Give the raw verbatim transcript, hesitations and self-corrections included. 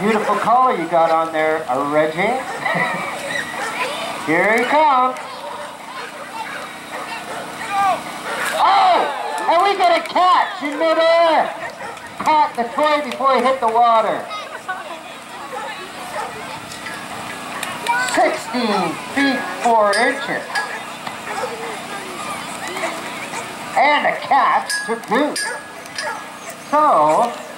Beautiful collar you got on there, uh, Reggie. Here he comes. Oh! And we get a catch in midair. Caught the toy before he hit the water. sixteen feet four inches. And a catch to boot. So,